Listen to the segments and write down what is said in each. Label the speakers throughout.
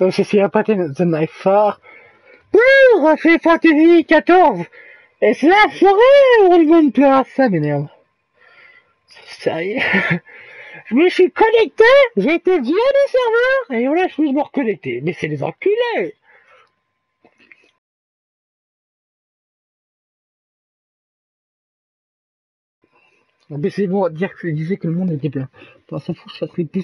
Speaker 1: Je suis pas The Knife Far. Pour Final Fantasy 14. Et c'est la forêt où le monde pleure. Ça m'énerve. Sérieux. Je me suis connecté, j'ai été viré du serveur, et voilà, je suis me reconnecter. Mais c'est les enculés. Mais c'est bon dire que je disais que le monde était plein. Attends, ça fout, je fasse plus.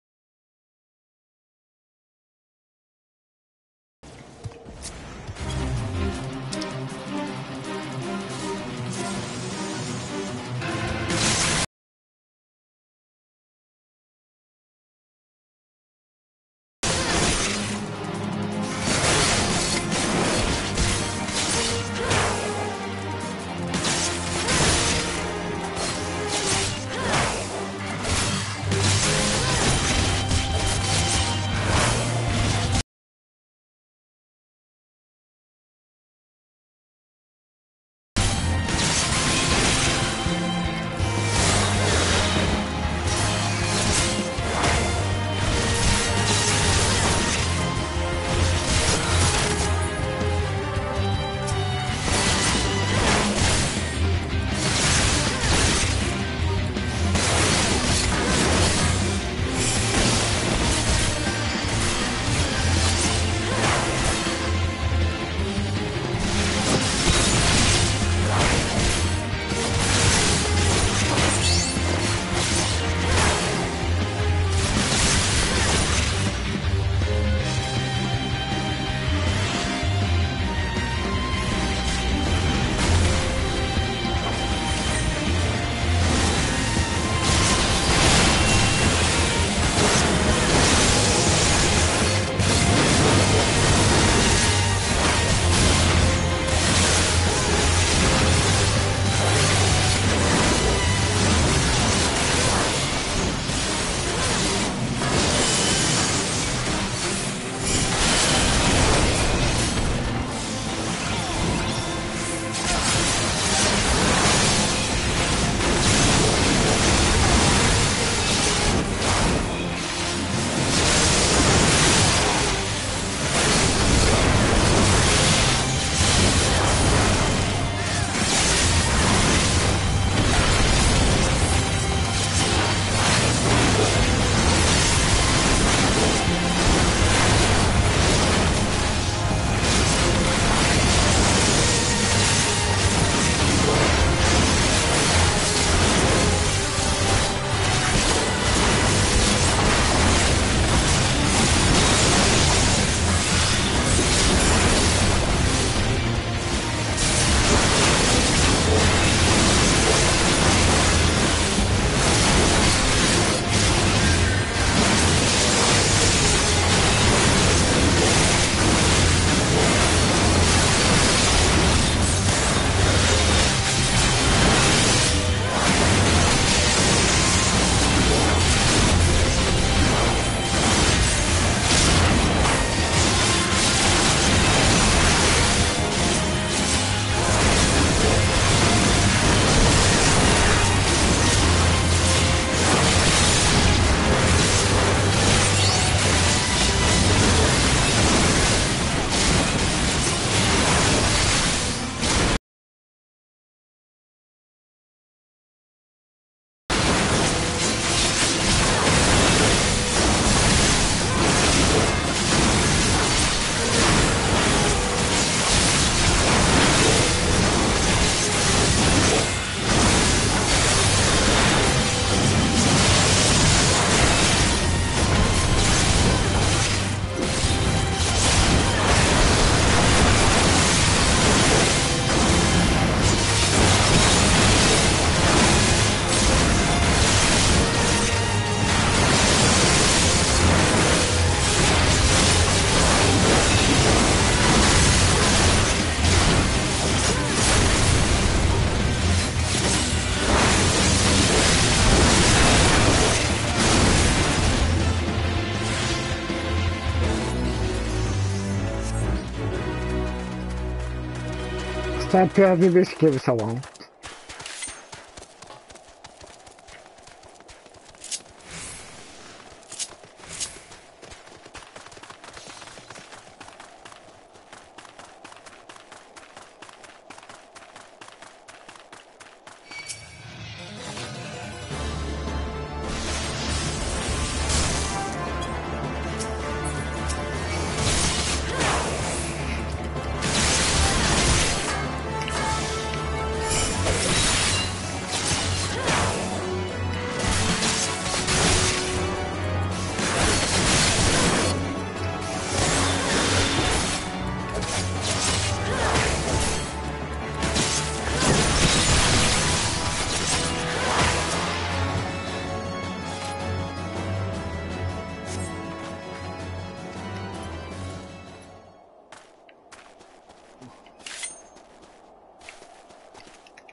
Speaker 1: C'est un peu un bébé ce qu'il veut savoir.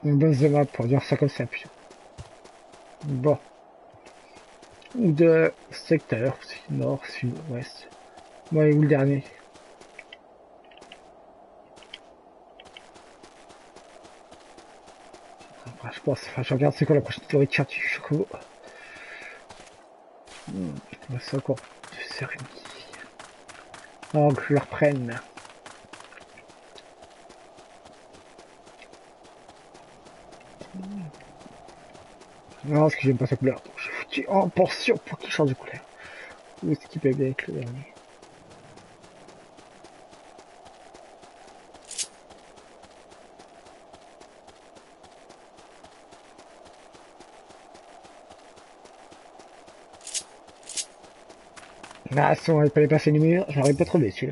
Speaker 1: une base de map pour dire ça comme ça, putain. Bon. Ou de secteur, nord, sud, ouest. Ouais, ou le dernier. Enfin, je pense, enfin, je regarde c'est quoi la prochaine théorie de chat du Choco. C'est encore du cérémonie. Oh, que je le reprenne. Non, parce que j'aime pas sa couleur. Donc j'ai foutu en pension pour qu'il change de couleur. Ou ce qui peut bien avec le dernier. Ah, si on n'avait pas les passer les murs, j'aurais pas trouvé celui-là.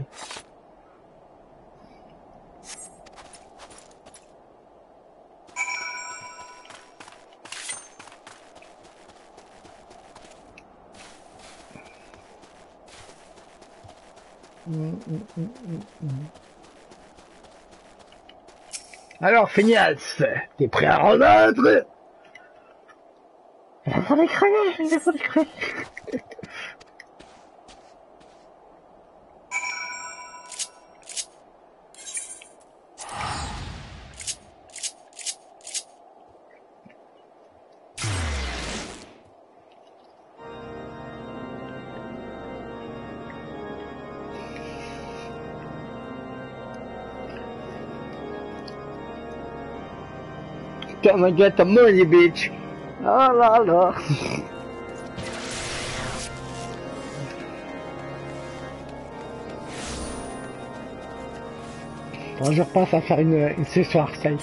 Speaker 1: Alors, feignasse, t'es prêt à renaître? Il a pas d'écran, il a pas d'écran. Putain, my god, t'as money, bitch. Ah là là. Bon, je repasse à faire une session Arcade.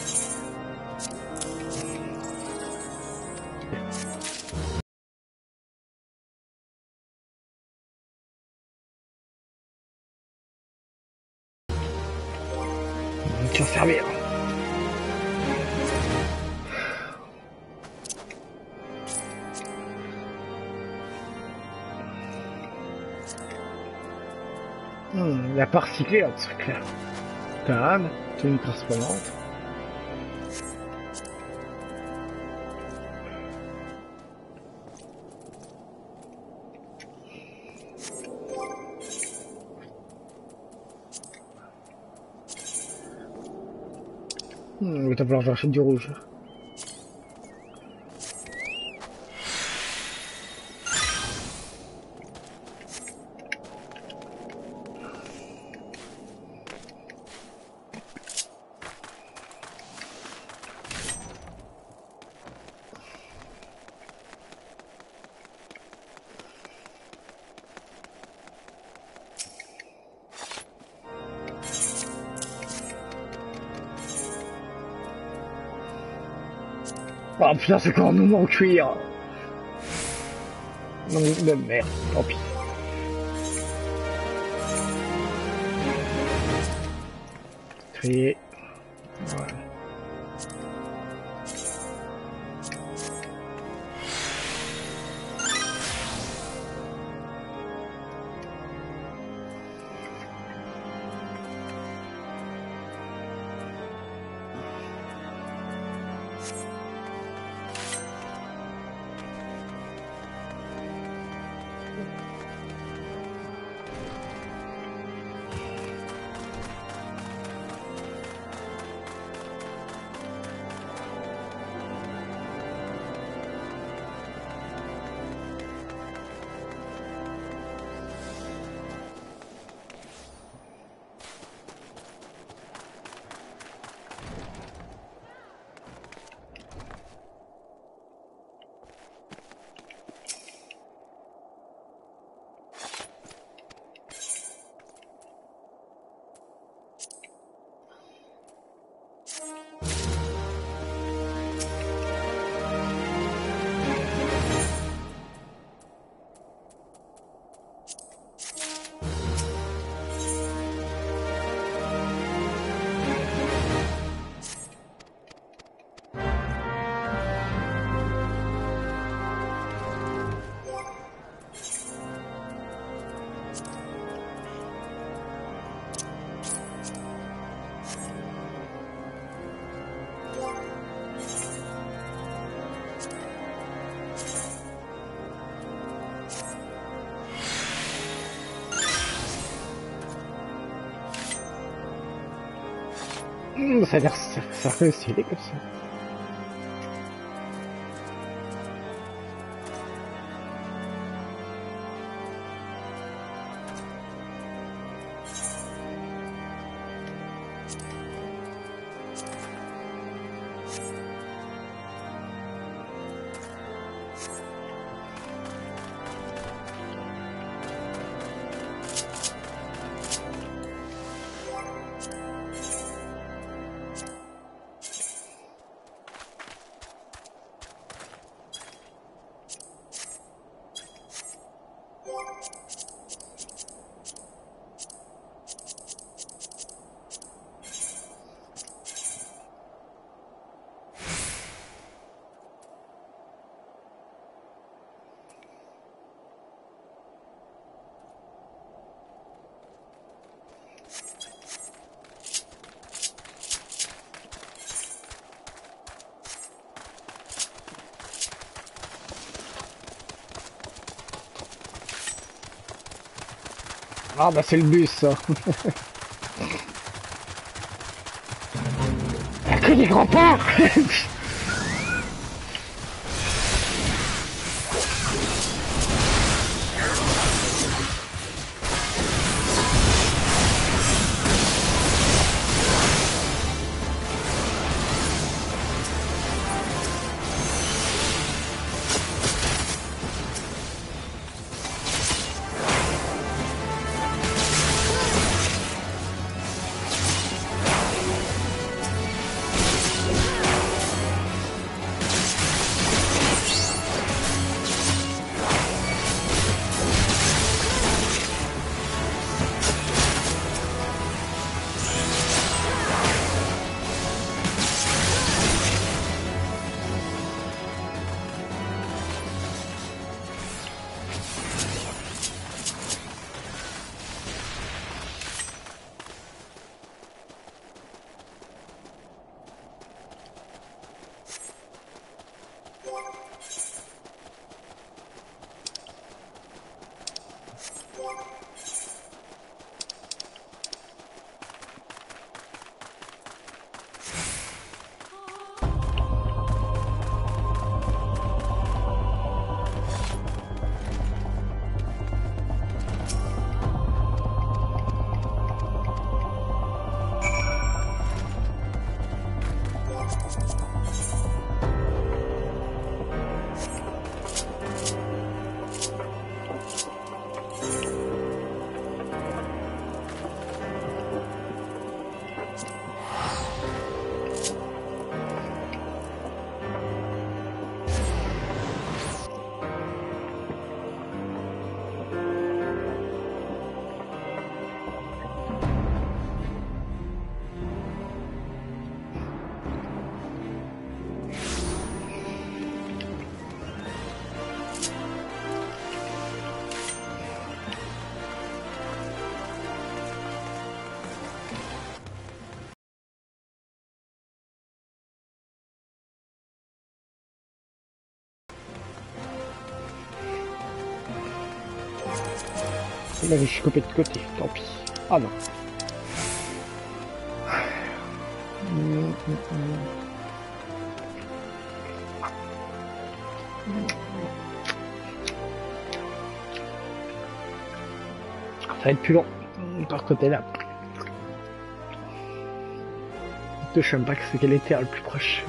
Speaker 1: Tu vas servir. La part cyclée, c'est clair. Calme, tenue transparente. Mais t'as falloir que j'achète du rouge. Oh putain, c'est encore un moment en cuir. Non, de merde, tant pis. Trier. Voilà. Ça a l'air ça stylé comme ça. Ah bah c'est le bus ça. Y'a que des grands-parents. Là, je suis coupé de côté, tant pis. Ah non. Ça va être plus long, par côté là. Je sais même pas que c'est quel était le plus proche.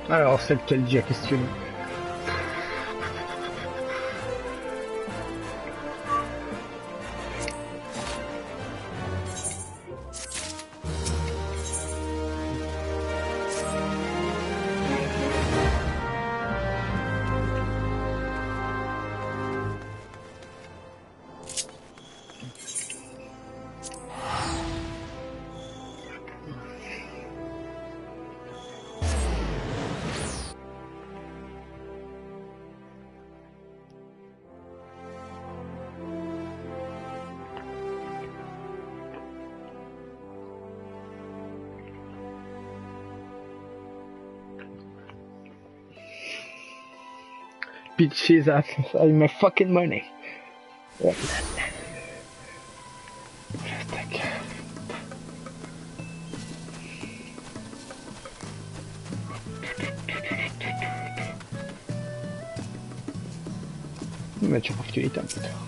Speaker 1: Alors, celle qu'elle dit à questionner. Bitches have my fucking money. Ouais. Tac. Ma ci opportunità un po'.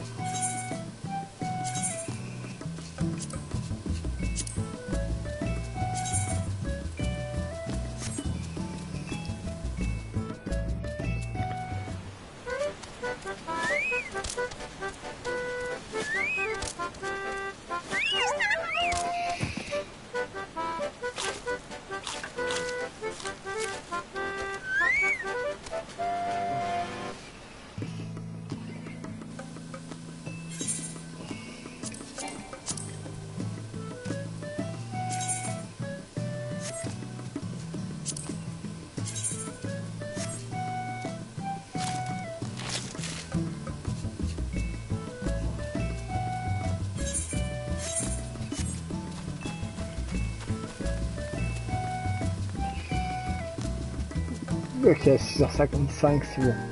Speaker 1: Ok, 6h55, c'est bon.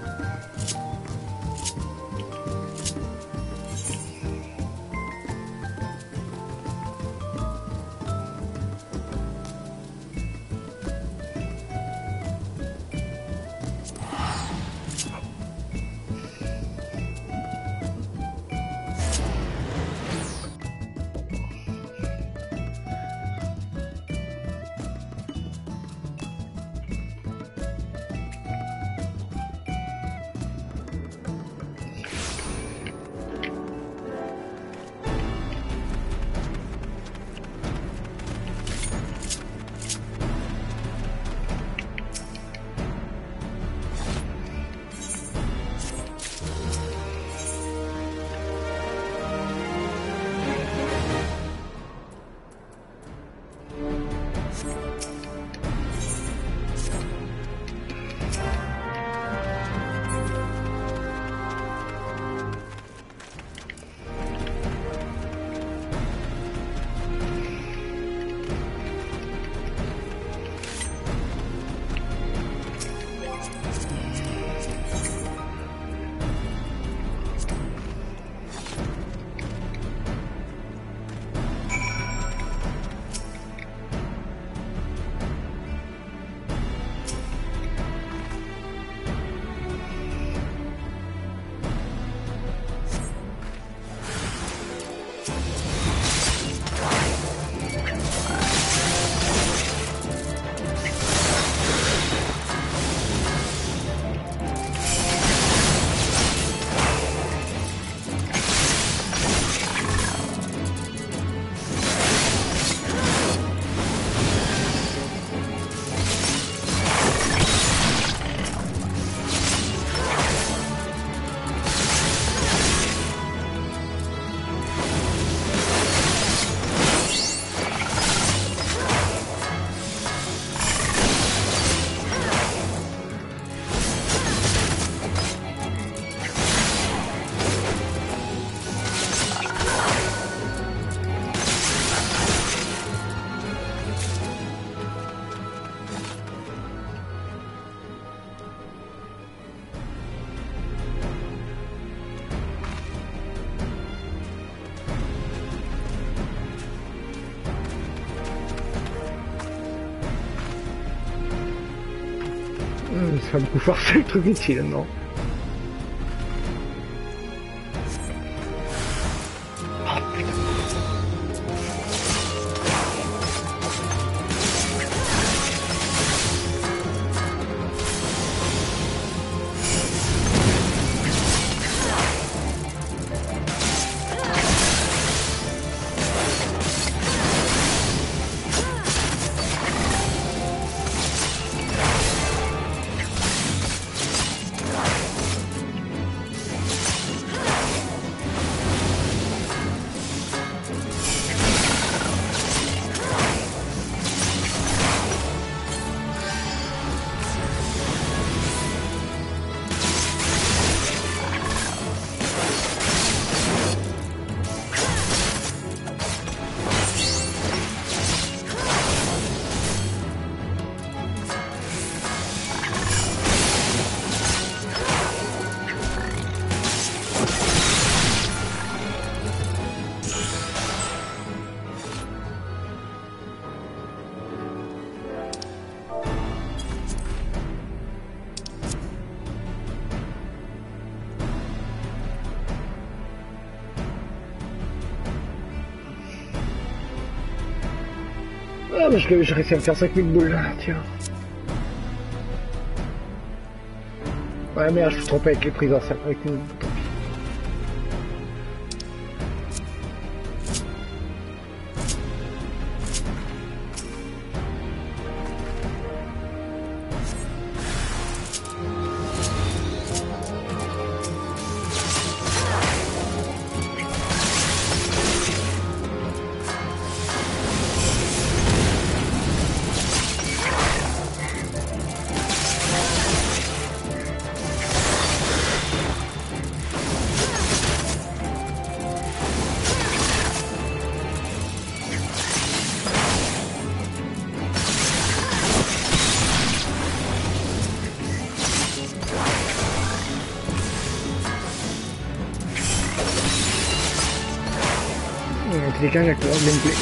Speaker 1: Ça va beaucoup forcer le truc utile, non? Ah, mais je réussis à me faire 5000 boules, tiens. Ouais, merde, je me suis trompé avec les prises en cercle. Avec nous. Quelqu'un avec le gameplay.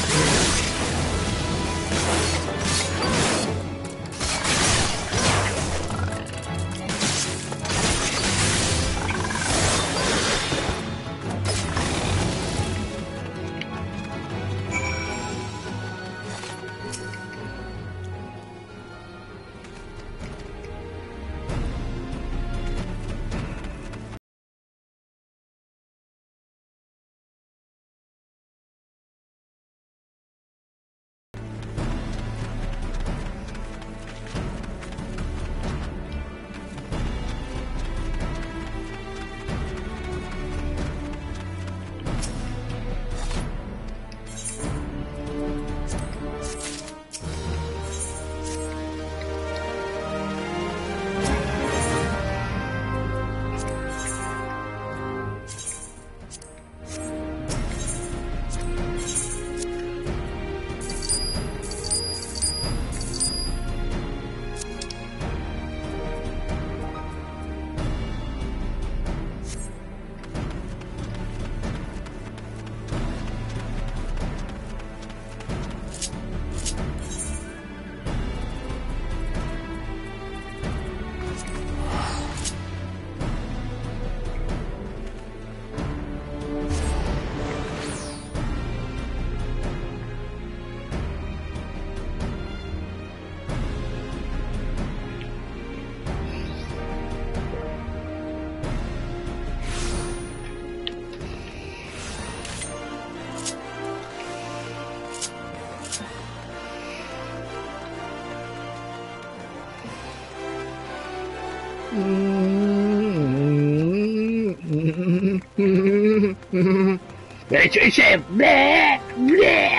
Speaker 1: Mais tu sais, blé, blé,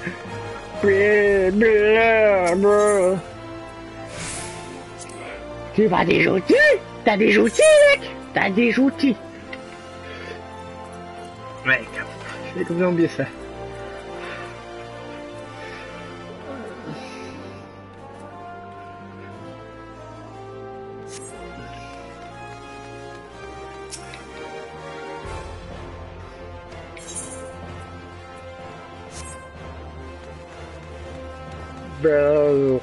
Speaker 1: blé, blé, blé. Tu vas des outils? T'as des outils, mec? T'as des outils. Mec, j'ai complètement oublié ça. Bro.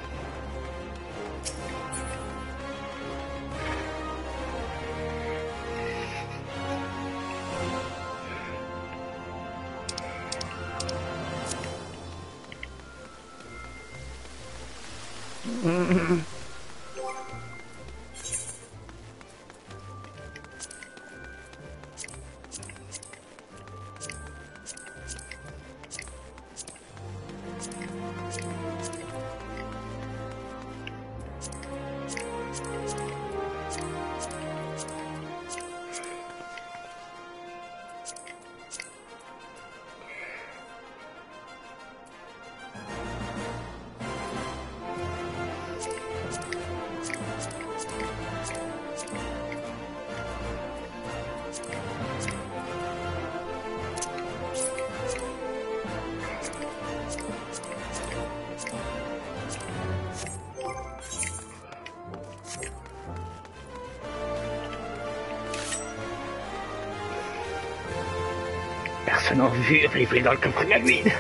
Speaker 1: Personne n'a vu, il dans le coffre de la mine.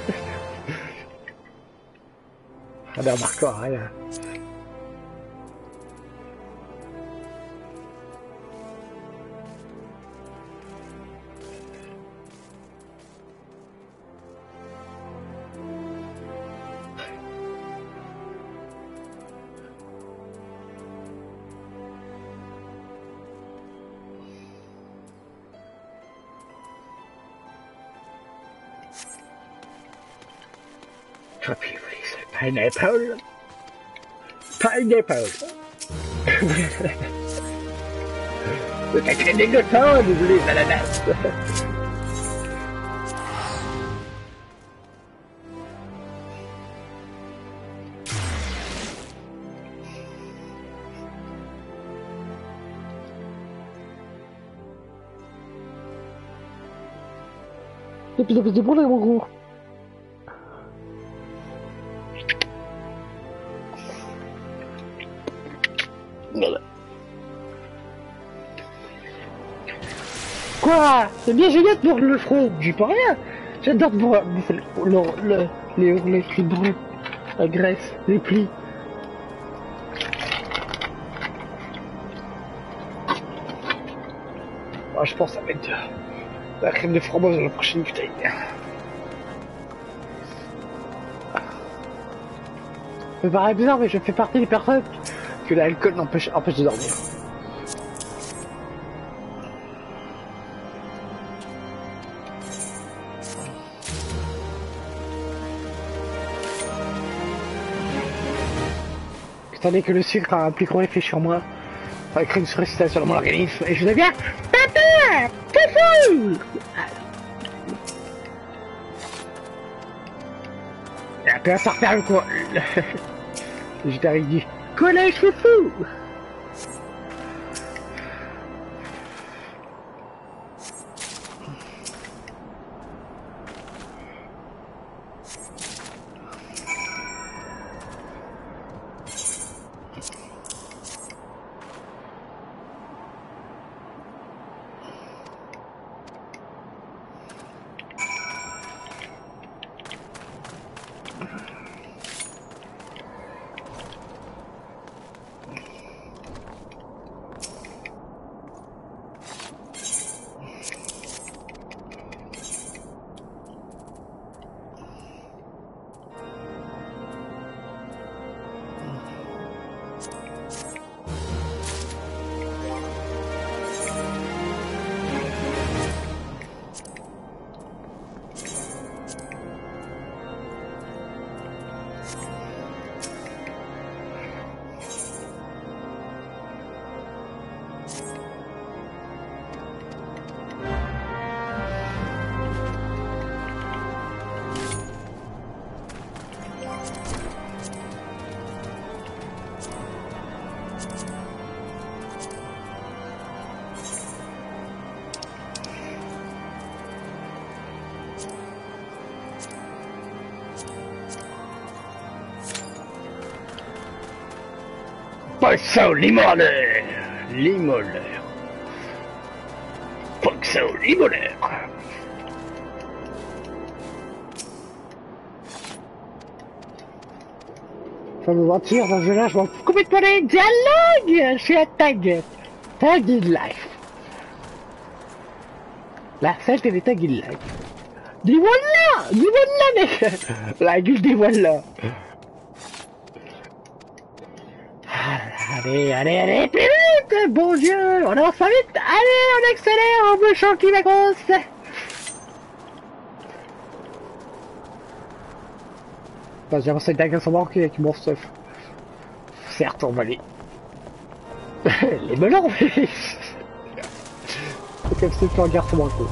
Speaker 1: Ah ben, Marco, rien. Copy, please. Pineapple. Pineapple. Le cachet des gotons, désolé, l'ananas. Et puis, c'est bon, mon gros. Quoi? C'est bien génial de mordre le front, j'y peux rien. J'adore bouffer les plis bruns, la graisse, les plis. Ah, je pense que ça va être la crème de framboise dans la prochaine bouteille. Ça me paraît bizarre, mais je fais partie des personnes que l'alcool empêche de dormir. Étant donné que le sucre a un plus gros effet sur moi, ça crée une surexcitation dans mon organisme, et je deviens papa, fou. Et après ça referme quoi. J'étais arrivé. Collège fou. Passo limone! Limolaire. Passo limolaire. Faut me mentir, dans ce jeu-là, je m'en fous complètement des dialogues! Je suis à tag. Tag in life. La fête des tag in life. Dis voilà! Dis voilà, mec! La gueule des voilà! Allez, plus vite, bon Dieu, on avance pas vite, allez, on accélère, on bouchon qui va grosse. Vas-y, avance avec ta gueule sans manquer avec mon stuff. Certes, on va aller. Les melons, mais... C'est comme si tu en garde sur mon coup.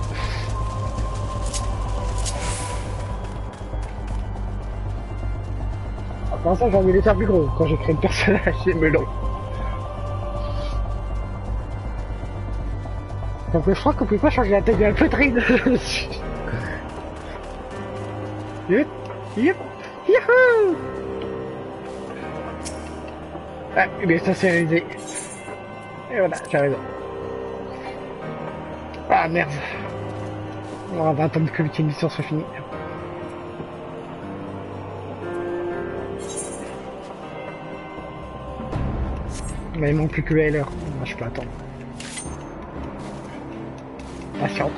Speaker 1: Après ça, j'ai envie de les faire plus gros quand j'ai créé le personnage, les melons. Donc je crois qu'on peut pas changer la taille de la poitrine. Youhou. Ah, mais ça c'est réalisé. Et voilà, j'ai raison. Ah merde. On va attendre que l'émission soit finie. Mais il manque plus que le LR. Moi je peux attendre. Patient.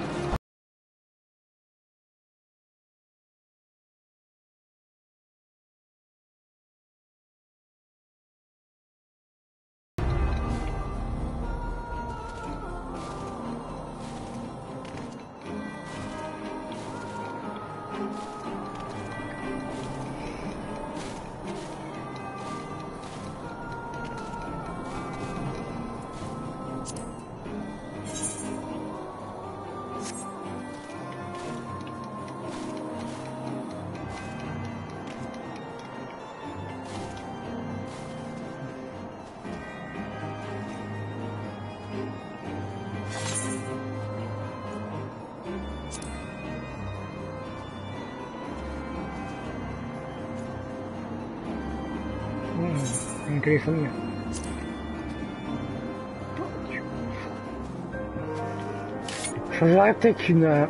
Speaker 1: Une téléphonie. J'aurais peut-être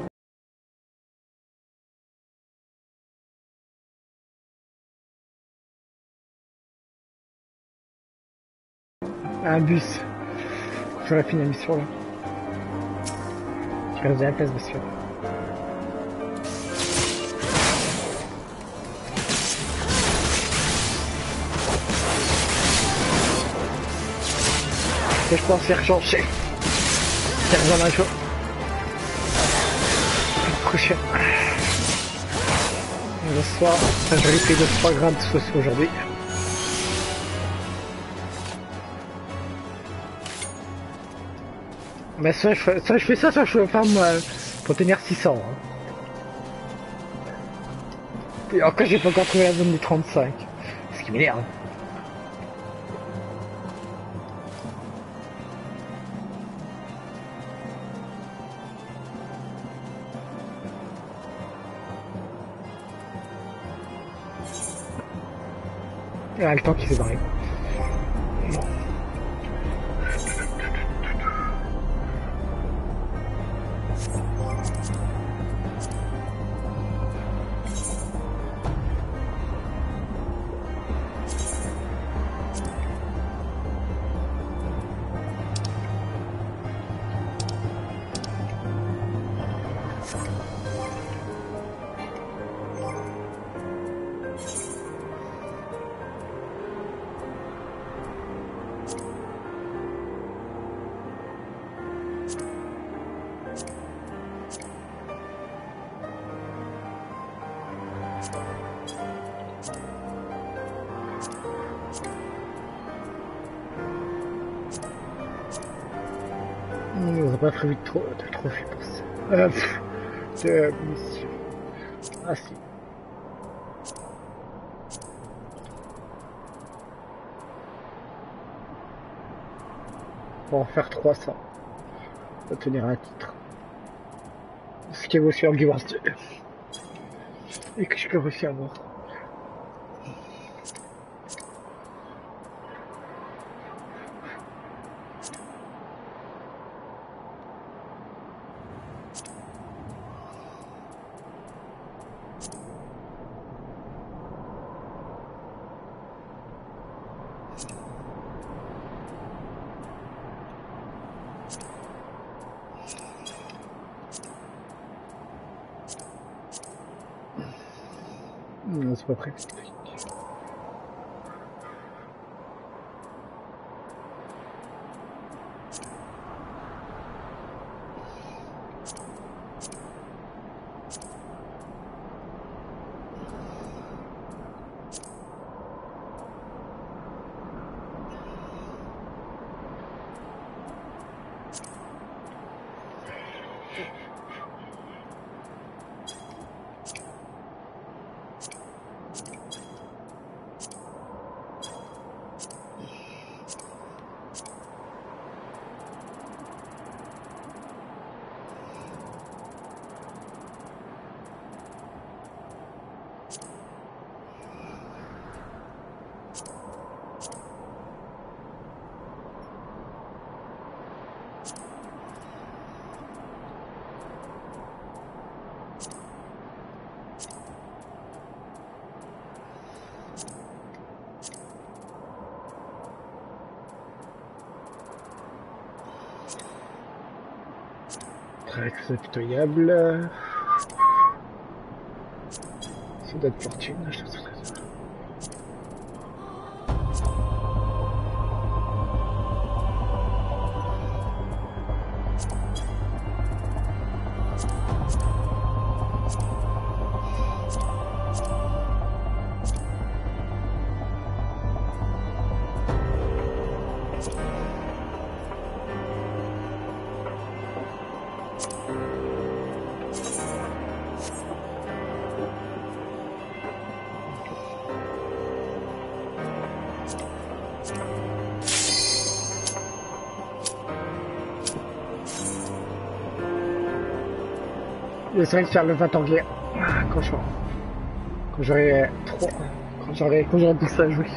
Speaker 1: un bus. J'aurais fini la mission là. Je reste à la place, bien sûr. Et je pense faire changer. C'est vraiment chaud. Prochain. Le soir, je vais essayer de 3 grammes de sauce aujourd'hui. Mais soit je fais ça, soit je fais farm pour tenir 600. Hein. Et encore, j'ai pas encore trouvé la zone des 35. Ce qui m'énerve. Il y a le temps qui s'est barré. On n'a pas prévu de trophées pour ça. De mission. Ah si. Pour en faire 300. Obtenir un titre. Ce qui est aussi en Guild 2. Et que je peux aussi avoir. Non, c'est pas prêt. Acceptable. Ça doit être fortune. J'essaierai de faire le 20 anglais. Quand je, quand j'aurai 3, quand j'aurai plus ça à jouer.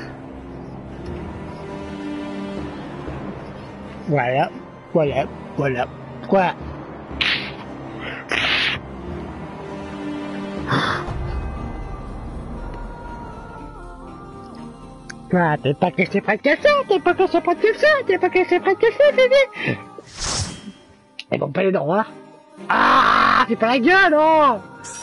Speaker 1: Voilà, voilà, voilà. Quoi? Ah, t'es pas que c'est pas que ça, t'es pas que c'est pas que ça, t'es pas que c'est pas que ça, c'est dit. Ils vont pas les dents, hein. Ah, c'est pas la gueule, oh.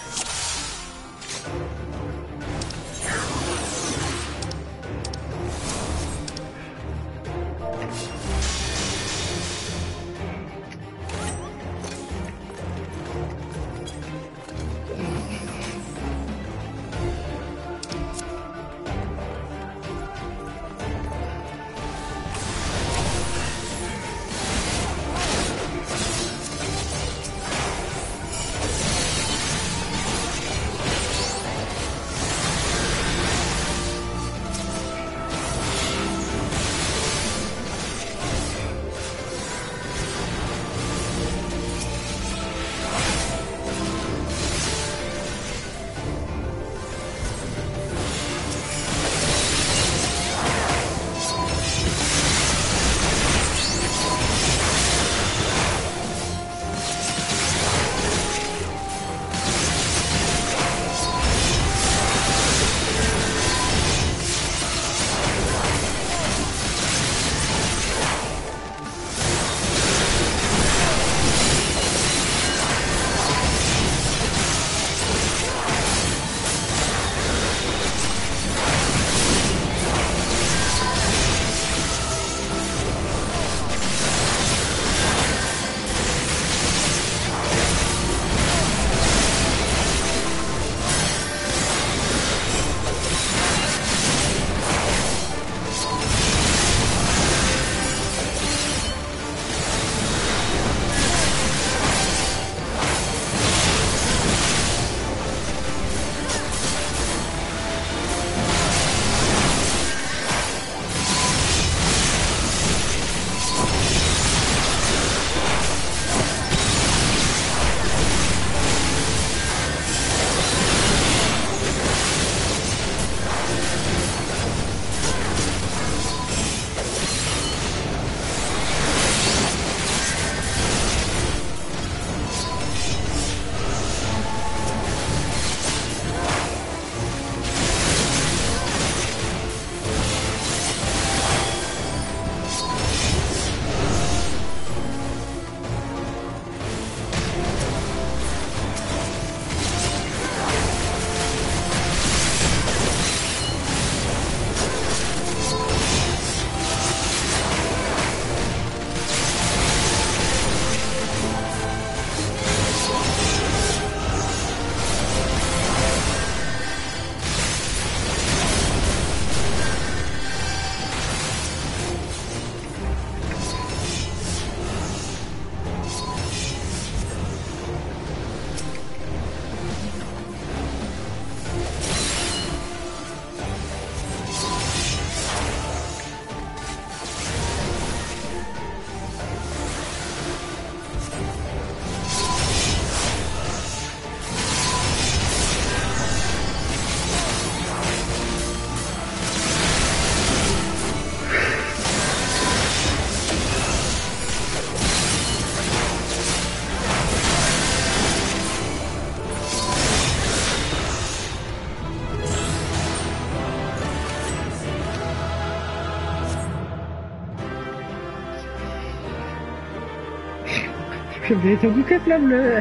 Speaker 1: Je vais être du cap là, bleu.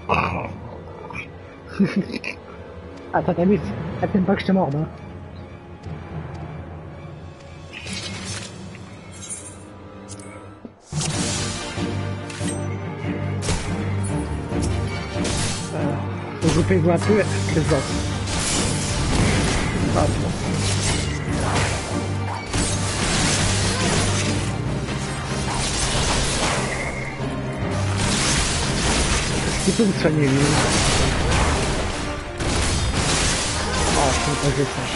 Speaker 1: Attends, t'amuses. Elle t'aime pas que je te morde, hein. Faut que je pèse un peu, c'est ça. Ah, bon. Tu peux me soigner, lui. Oh, c'est pas que je sache.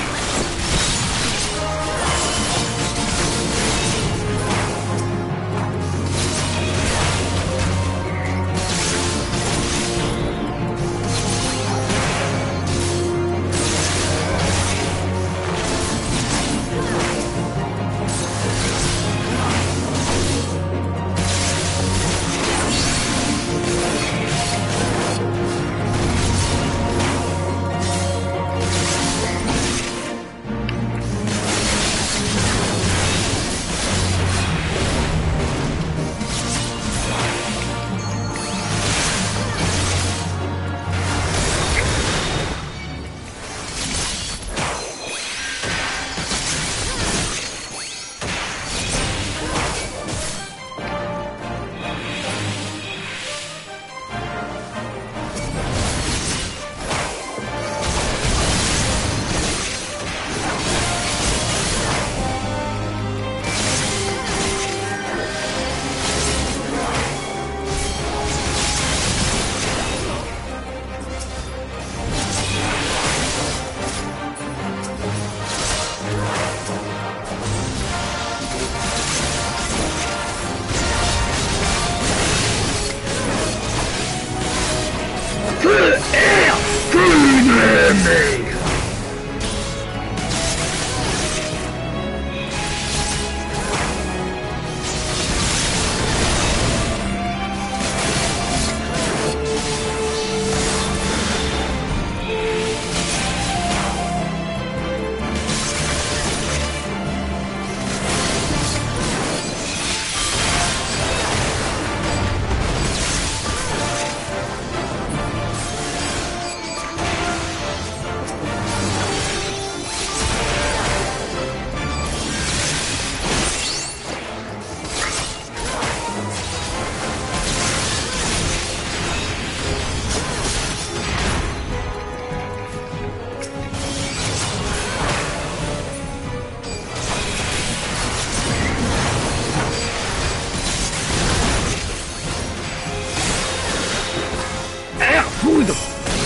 Speaker 1: Foudre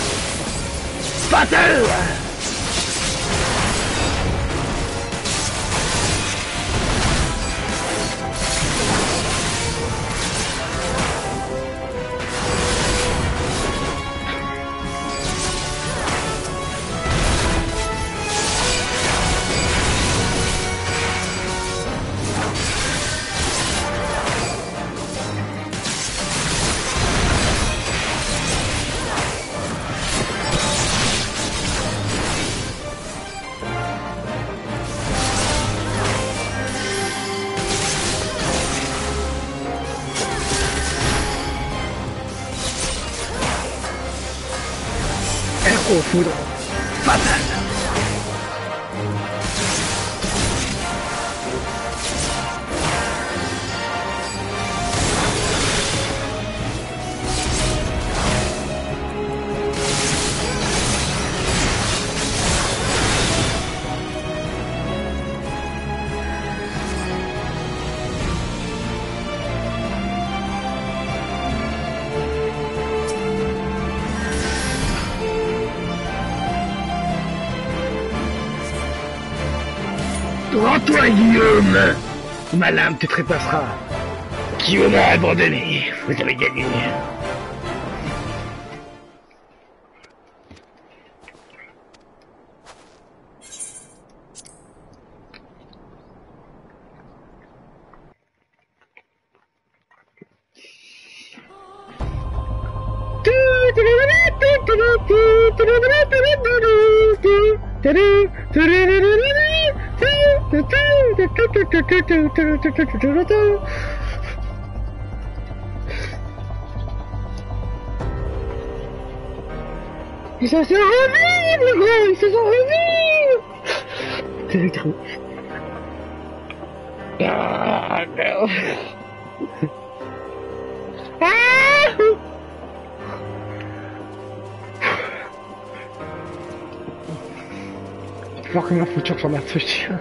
Speaker 1: fatal. Au foudre fatal. Rends-toi, Guillaume! Ma lame te trépassera. Guillaume a abandonné. Vous avez gagné. Ils se sont revivre, les gros, ils se sont revivre. C'est trop. Ah, non. Ah. Je vais voir comment faut que j'en ai ce chien.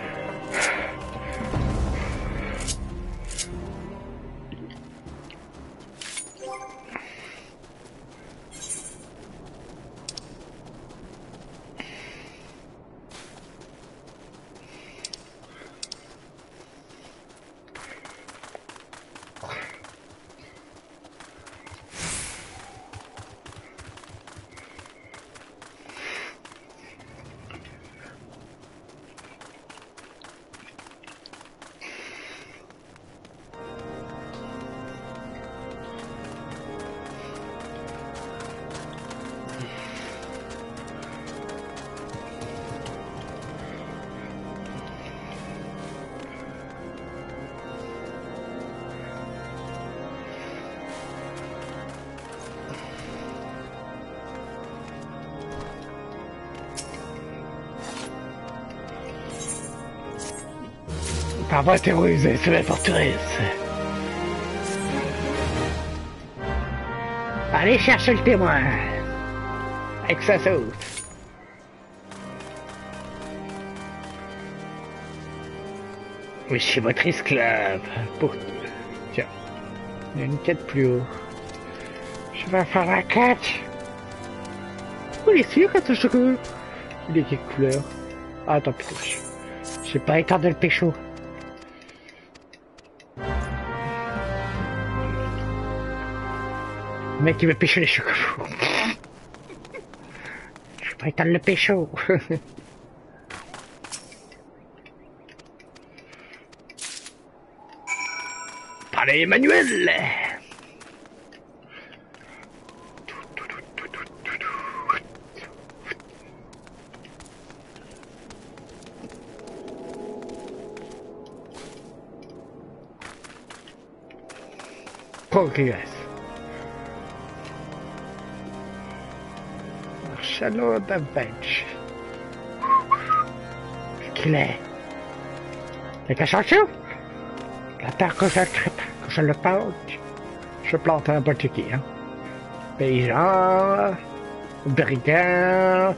Speaker 1: Ça va terroriser, c'est la forteresse. Allez chercher le témoin. Avec sa sauce. Oui, je suis votre esclave. Pour... Tiens, il y a une quête plus haut. Je vais faire la quête. Oh, il est sûr que ce chocolat. Il est quelle couleur? Ah, attends, putain. J'ai pas le temps de le pécho. Le mec il veut pêcher les chocolats. Je vais pas éteindre le pécho. Allez Emmanuel. Progress. Shallow the bench. Ce qu'il est. C'est qu'à changer. La terre que je le plante, je plante un portugais. Hein. Paysan, brigand,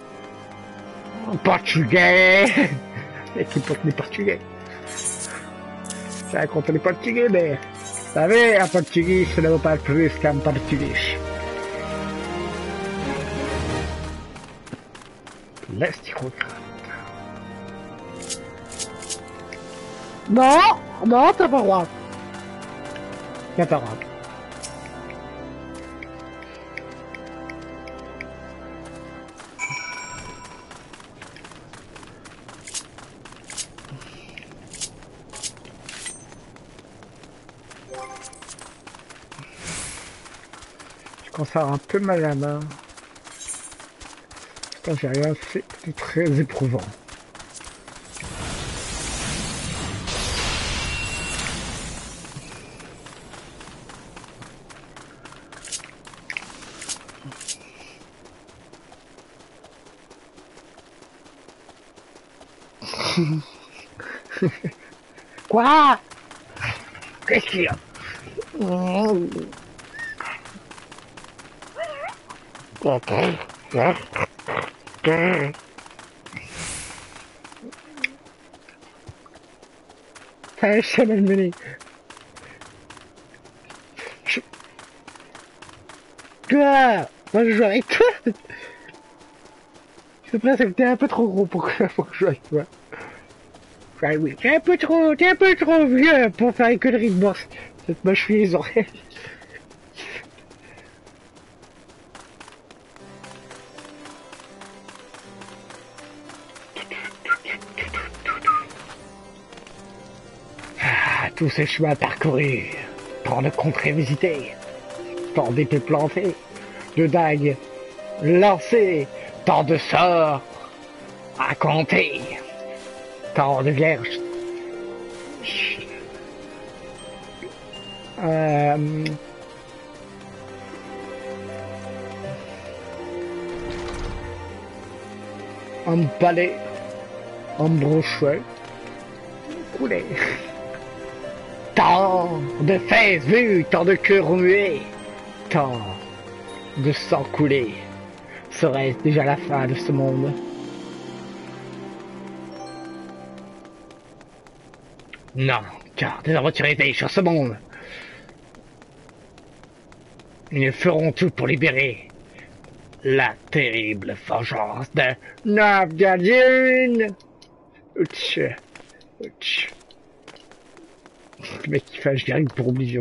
Speaker 1: portugais. Et qui porte les portugais. Ça raconte les portugais, mais vous savez, un portugais, ça ne vaut pas plus qu'un portugais. Laisse t'y regarder. Non, non, t'as pas le droit. T'as pas le droit. Je commence à avoir un peu mal à la main. Quand j'ai rien fait, c'est très éprouvant. Quoi? Qu'est-ce qu'il y a? Je vais malmené. Quoi? Moi je joue avec toi. C'est presque que t'es un peu trop gros pour que je joue avec toi. Ah oui, t'es un peu trop vieux pour faire une connerie de boss. Cette moche fille les oreilles. Ah, tous ces chemins parcourus, tant de contrées visitées, tant d'épées plantées, de dagues lancées, tant de sorts à compter, tant de vierges. emballé, embroché, coulé. Tant de fesses vues, tant de cœurs remués, tant de sang coulé. Serait-ce déjà la fin de ce monde? Non, car des aventuriers sur ce monde. Ils feront tout pour libérer la terrible vengeance de Novgorod. Ouch. Ouch. Le mec qui fait un générique pour Oblivion.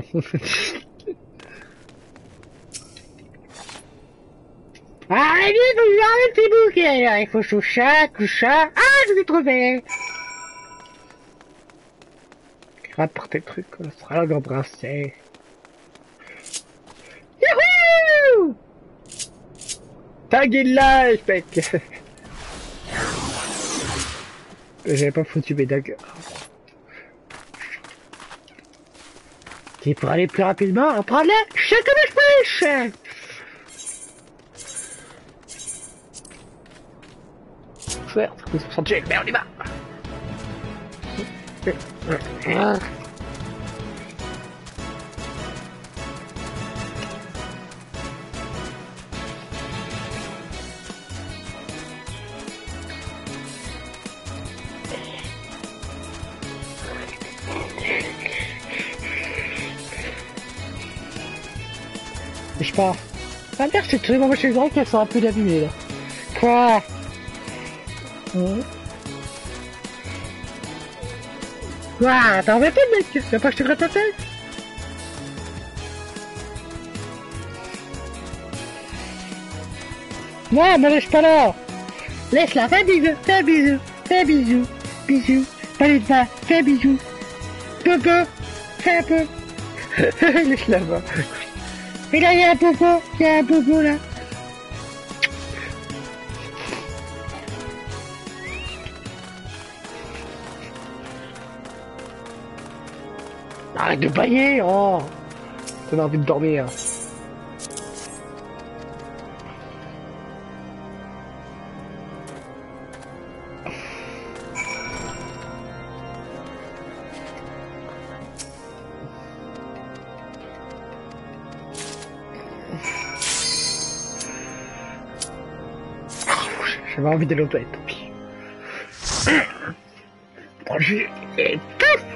Speaker 1: Allez, il faut voir le petit bouquet, là. Il faut choucha, coucha. Ah, je l'ai trouvé. Rapporte tes trucs, on sera là d'embrasser. Youhou! Tag in life, mec. J'avais pas foutu mes dagues. Et pour aller plus rapidement, on prend là, je sais comment je pêche. Chouette, ils sont sortis, mais on y va. Je pars. Ah merde, c'est très mauvais chez les qu'elles sont un peu abîmées là. Quoi? Quoi? T'en veux pas, mec? Tu veux pas que je te gratte la tête? Non, me laisse pas là! Laisse-la, fais un bisou, fais un bisou, fais un bisou, bisou, allez va, fais un bisou. Popo, fais un peu. Laisse-la va. Et là, il y a un popo, là. Arrête de bailler, oh. T'as envie de dormir. J'avais envie d'aller aux toilettes, tant pis. Prends le jus et pouf!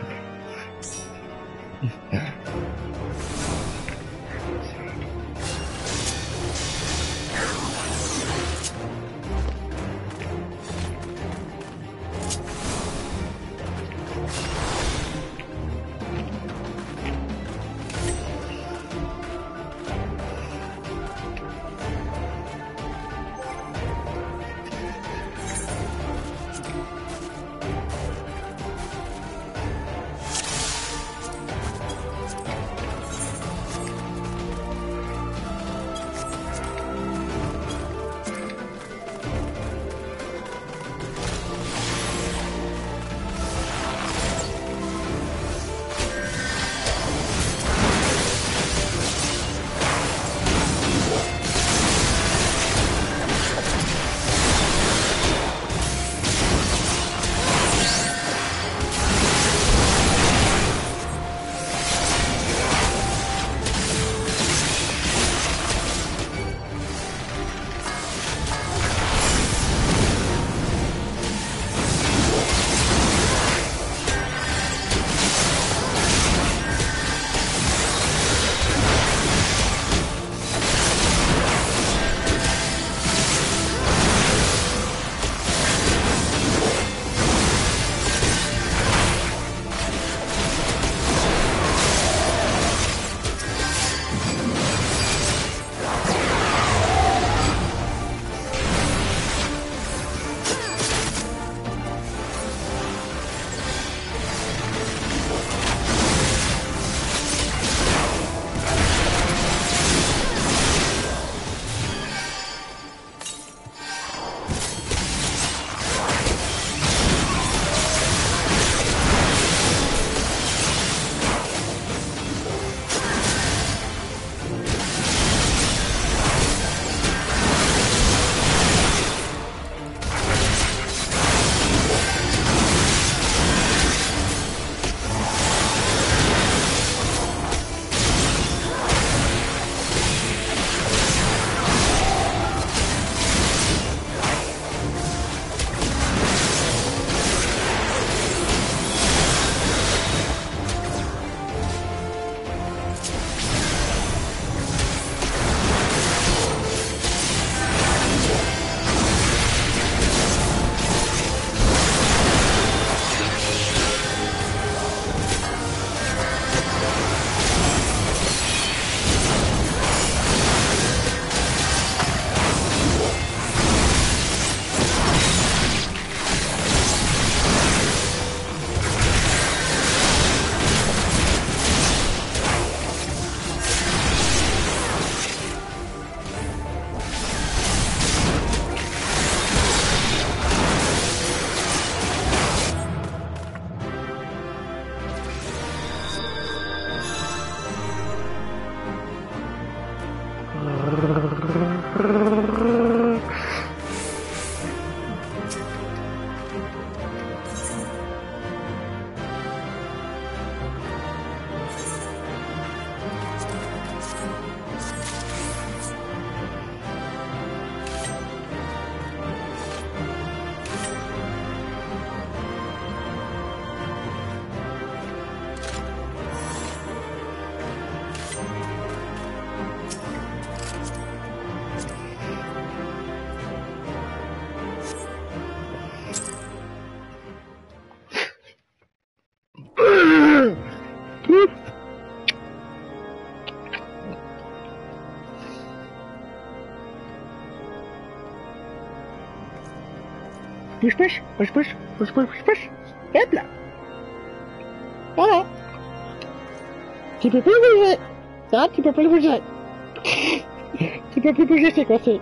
Speaker 1: Push, push, push, push, push, push, push, push. Hop là. Voilà. Tu peux plus bouger. Ça, tu peux plus bouger. Tu peux plus bouger, c'est coincé.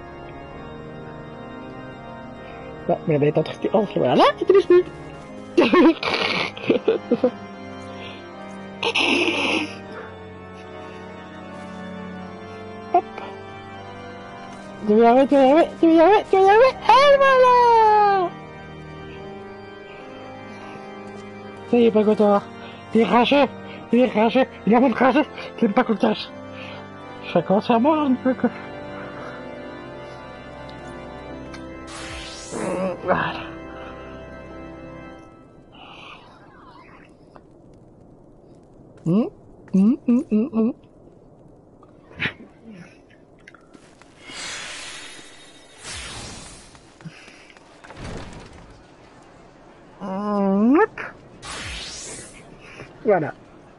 Speaker 1: Bon, mais la bête est entrée. Oh, voilà, c'était le plus. Hop. Tu vas y arriver, tu vas y arriver, tu vas y arriver, tu vas y arriver. Et voilà. Ça y est, pas content. Il est rageux. Il est rageux. Il est en mode rageux. Il aime pas qu'on le cache. Chacun sa mort, un peu quoi. Voilà. Voilà.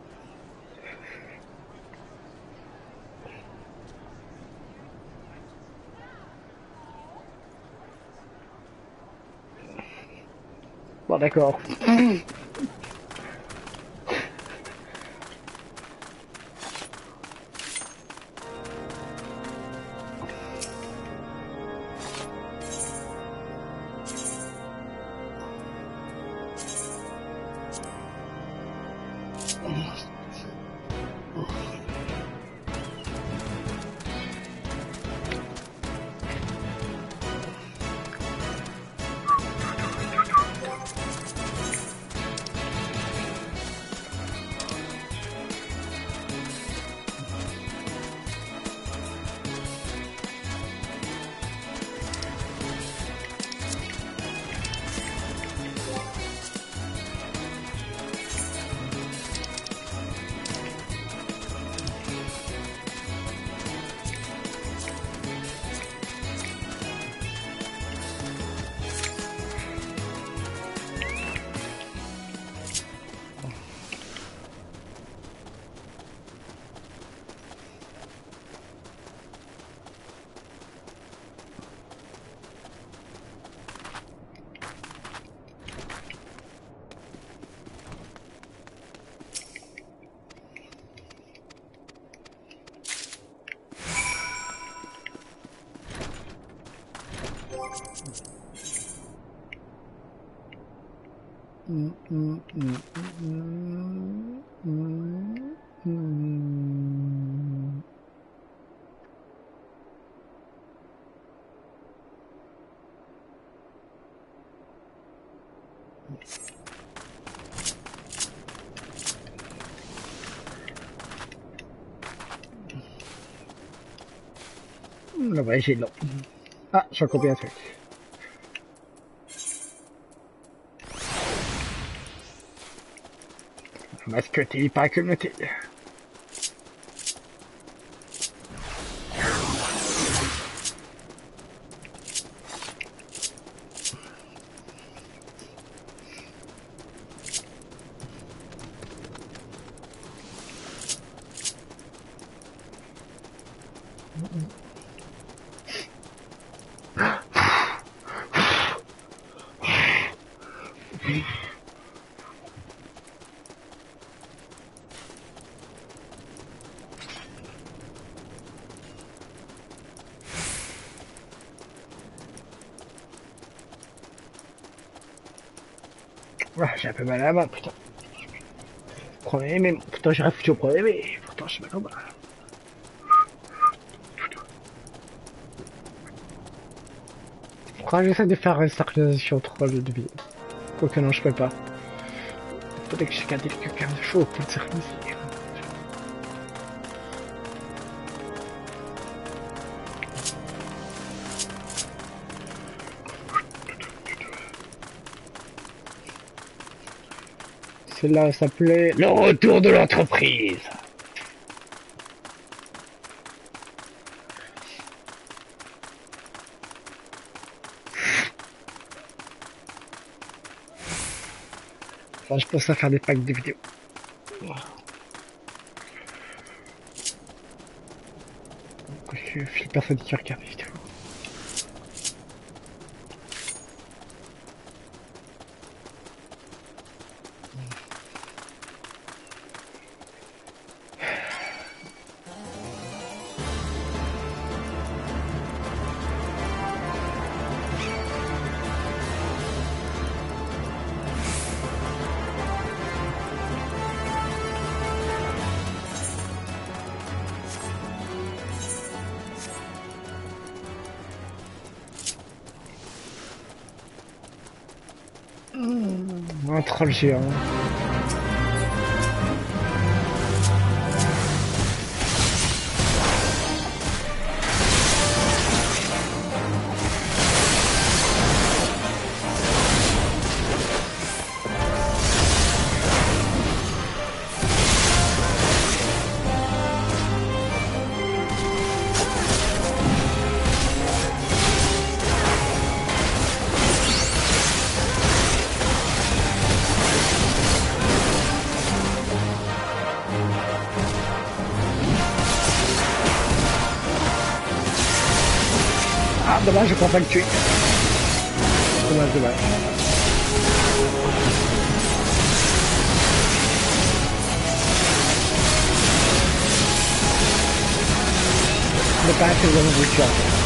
Speaker 1: Bon, d'accord. On va essayer de long. Ah, j'ai copié un truc. Masque télé pas que noté. Ah, j'ai un peu mal à la main, putain. Premier mais putain, j'ai réfléchi au premier mais pourtant je sais pas comment. Je crois que j'essaie de faire une synchronisation 3 de vie. Quoique non, je peux pas. Faudrait que j'ai gardé quelqu'un de chaud pour le synchroniser. Celle-là s'appelait Le Retour de l'entreprise. Enfin, je pense à faire des packs de vidéos. Je suis personne qui regarde les vidéos. Un troll géant. Ah, dommage, je peux pas le tuer. Dommage, dommage. Ne pas assez de nourriture.